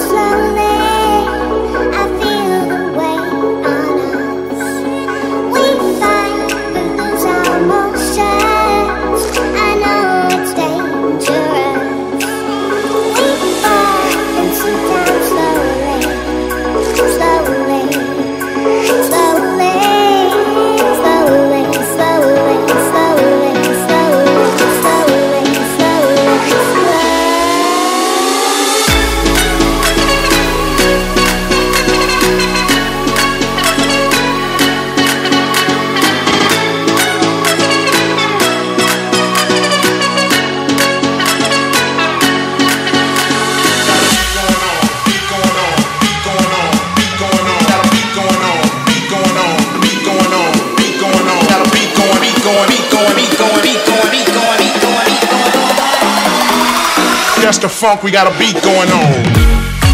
That's the funk, we got a beat going on.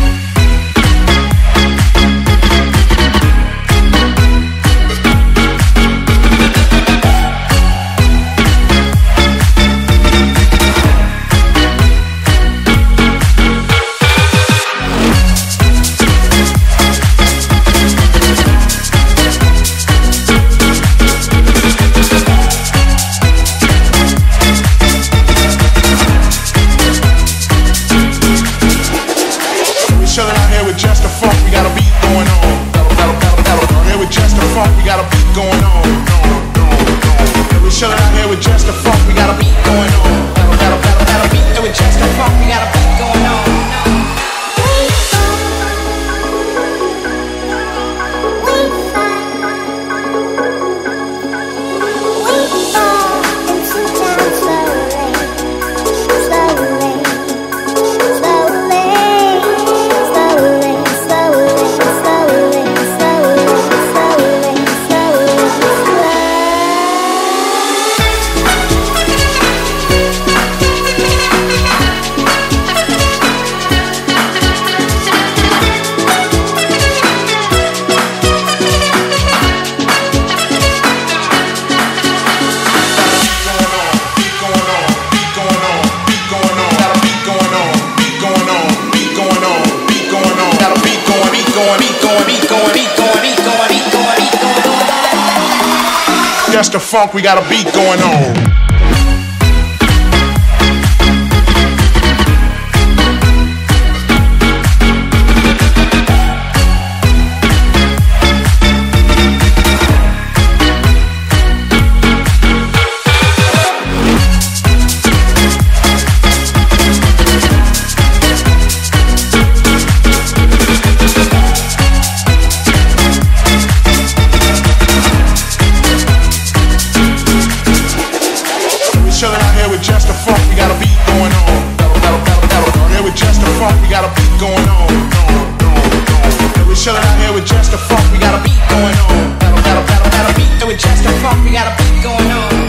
Chillin' out here with just the funk, we got a beat going on. Here with just the funk, we got a beat going on. We chillin' out here with just the funk, we got a beat going on. Here with just the funk, we got a beat going on. Just the funk, we got a beat going on. Chillin' out here with just the funk, we got a beat going on. Here with just the funk, we got a beat going on. We chillin' out here with just the funk, we got a beat going on. Here with just the funk, we got a beat going on.